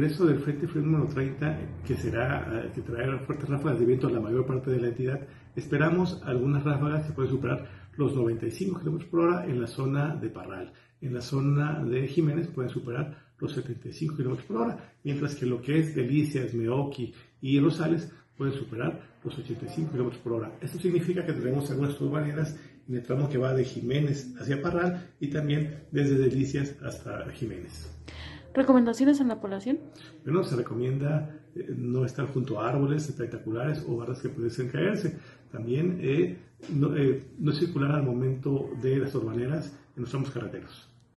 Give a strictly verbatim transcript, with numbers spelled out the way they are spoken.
ingreso del Frente Frío número treinta, que será que traerá fuertes ráfagas de viento a la mayor parte de la entidad, esperamos algunas ráfagas que pueden superar los noventa y cinco kilómetros por hora en la zona de Parral. En la zona de Jiménez pueden superar los setenta y cinco kilómetros por hora, mientras que lo que es Delicias, Meoqui y Rosales pueden superar los ochenta y cinco kilómetros por hora. Esto significa que tenemos algunas turbulencias en el tramo que va de Jiménez hacia Parral y también desde Delicias hasta Jiménez. ¿Recomendaciones a la población? Bueno, se recomienda eh, no estar junto a árboles espectaculares o barras que pudiesen caerse. También eh, no, eh, no circular al momento de las turbaneras en los tramos carreteros.